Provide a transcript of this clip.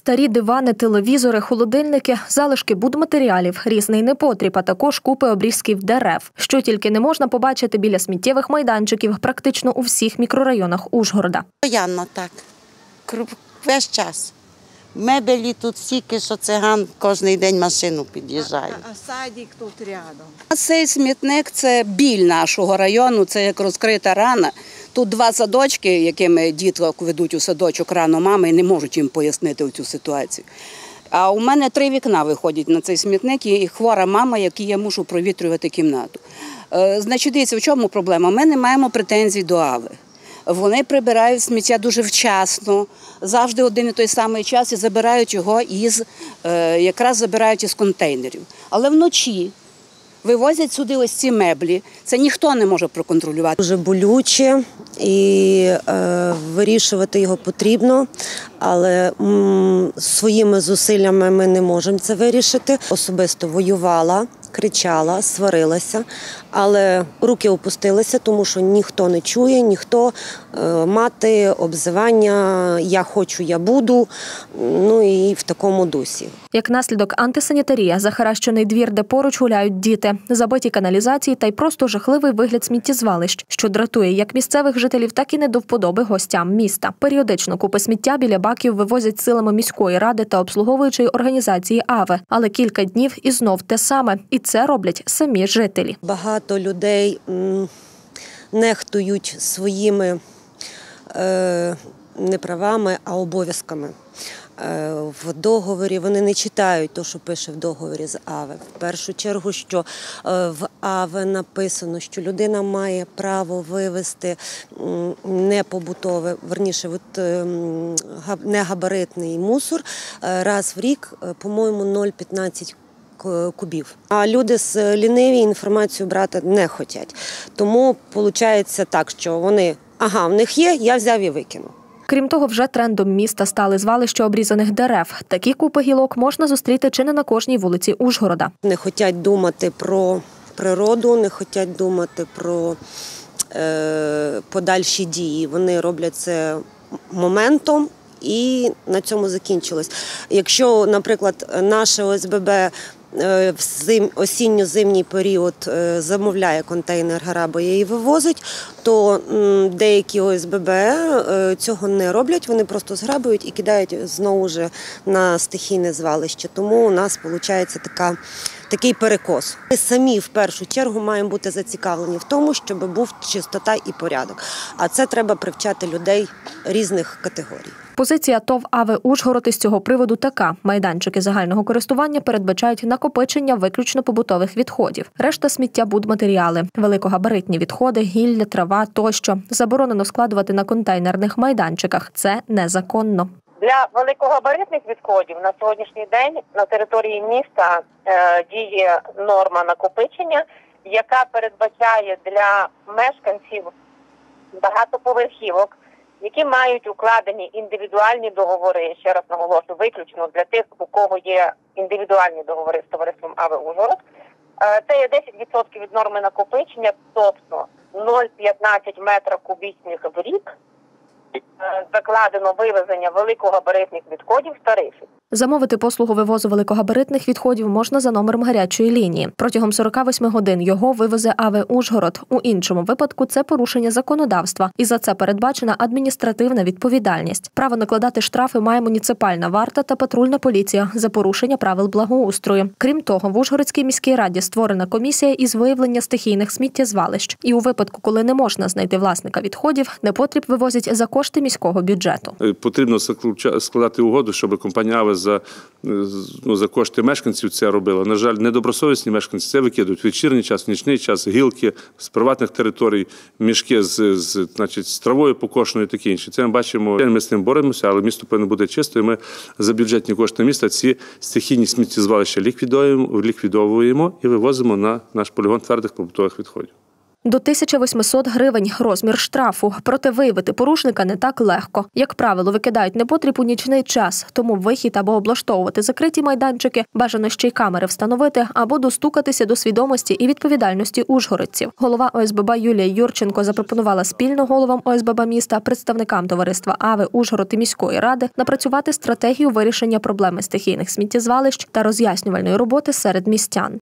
Старі дивани, телевізори, холодильники, залишки будматеріалів, різний непотріб, а також купи обрізків дерев. Що тільки не можна побачити біля сміттєвих майданчиків практично у всіх мікрорайонах Ужгорода. Постоянно так, весь час. Мебелі тут стільки, що циган кожен день машину під'їжджає. А садик тут рядом? Цей смітник – це біль нашого району, це як розкрита рана. Тут два садочки, якими діток ведуть у садочок рано мами, і не можуть їм пояснити цю ситуацію. А у мене 3 вікна виходять на цей смітник, і хвора мама, якій я мушу провітрювати кімнату. Значить, дивіться, в чому проблема? Ми не маємо претензій до АВИ. Вони прибирають сміття дуже вчасно, завжди один і той самий час, і забирають його якраз забирають із контейнерів. Але вночі вивозять сюди ось ці меблі, це ніхто не може проконтролювати. Дуже болюче і вирішувати його потрібно, але своїми зусиллями ми не можемо це вирішити. Особисто воювала, кричала, сварилася, але руки опустилися, тому що ніхто не чує, ніхто мати, обзивання, я хочу, я буду, ну і в такому дусі. Як наслідок антисанітарія, захаращений двір, де поруч гуляють діти, забиті каналізації та й просто жахливий вигляд сміттєзвалищ, що дратує як місцевих жителів, так і не до вподоби гостям міста. Періодично купи сміття біля баків вивозять силами міської ради та обслуговуючої організації АВИ. Але кілька днів і знов те саме. І це роблять самі жителі. Багато людей нехтують своїми не правами, а обов'язками. В договорі вони не читають те, що пише в договорі з АВИ. В першу чергу, що в АВИ написано, що людина має право вивезти непобутове, верніше, негабаритний мусор раз в рік, по-моєму, 0,15 кубів. А люди ліниві інформацію брати не хочуть. Тому виходить так, що вони, в них є, я взяв і викинув. Крім того, вже трендом міста стали звалища обрізаних дерев. Такі купи гілок можна зустріти чи не на кожній вулиці Ужгорода. Не хочуть думати про природу, не хочуть думати про подальші дії. Вони роблять це моментом і на цьому закінчилось. Якщо, наприклад, наше ОСББ в осінньо-зимній період замовляє контейнер, грабує і вивозить, то деякі ОСББ цього не роблять, вони просто зграбують і кидають знову ж на стихійне звалище. Тому у нас виходить такий перекос. Ми самі в першу чергу маємо бути зацікавлені в тому, щоб був чистота і порядок. А це треба привчати людей різних категорій. Позиція ТОВ АВИ Ужгород із цього приводу така. Майданчики загального користування передбачають накопичення виключно побутових відходів. Решта сміття – будматеріали, великогабаритні відходи, гілля, трава тощо. Заборонено складувати на контейнерних майданчиках. Це незаконно. Для великогабаритних відходів на сьогоднішній день на території міста діє норма накопичення, яка передбачає для мешканців багатоповерхівок, які мають укладені індивідуальні договори, ще раз наголошую, виключно для тих, у кого є індивідуальні договори з товариством АВИ Ужгород, це є 10% від норми накопичення, тобто 0,15 метра кубічних в рік закладено вивезення великогабаритних відходів в тарифі. Замовити послугу вивозу великогабаритних відходів можна за номером гарячої лінії. Протягом 48 годин його вивезе АВИ Ужгород. У іншому випадку це порушення законодавства. І за це передбачена адміністративна відповідальність. Право накладати штрафи має муніципальна варта та патрульна поліція за порушення правил благоустрою. Крім того, в Ужгородській міській раді створена комісія із виявлення стихійних сміттєзвалищ. І у випадку, коли не можна знайти власника відходів, непотріб вивозять за кошти міського бюджету. Потрібно складати угоду, щоб компанія АВИ за кошти мешканців це робила. На жаль, недобросовісні мешканці це викидують в вечірній час, в нічний час, гілки з приватних територій, мішки з травою покошеною і таке інше. Це ми бачимо, ми з цим боремося, але місто повинно бути чисто, і ми за бюджетні кошти міста ці стихійні сміттєзвалища ліквідовуємо і вивозимо на наш полігон твердих побутових відходів. До 1800 гривень розмір штрафу. Проте виявити порушника не так легко. Як правило, викидають непотріб у нічний час, тому вихід або облаштовувати закриті майданчики, бажано ще й камери встановити, або достукатися до свідомості і відповідальності ужгородців. Голова ОСББ Юлія Юрченко запропонувала спільно головам ОСББ міста, представникам товариства АВЕ Ужгород і міської ради напрацювати стратегію вирішення проблеми стихійних сміттєзвалищ та роз'яснювальної роботи серед містян.